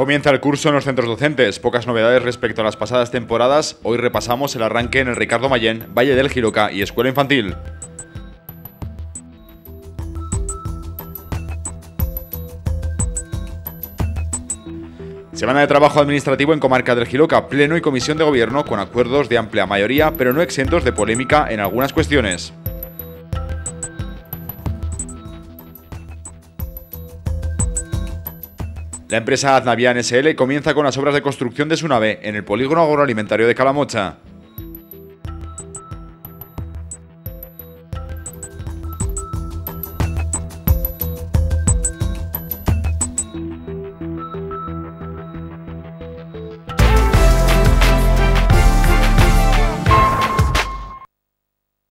Comienza el curso en los centros docentes. Pocas novedades respecto a las pasadas temporadas. Hoy repasamos el arranque en el Ricardo Mayén, Valle del Jiloca y Escuela Infantil. Semana de trabajo administrativo en Comarca del Jiloca, pleno y comisión de gobierno con acuerdos de amplia mayoría, pero no exentos de polémica en algunas cuestiones. La empresa Aznavian SL comienza con las obras de construcción de su nave en el polígono agroalimentario de Calamocha.